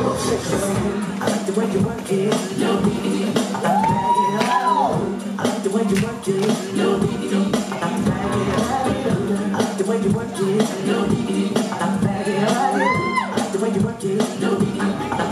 I like the way you work it, no diggity. I like to bag it out. I like the way you work it, no diggity. I like to bag it out. I like the way you work it, no diggity. I like to bag it out. I like the way you work it, no diggity.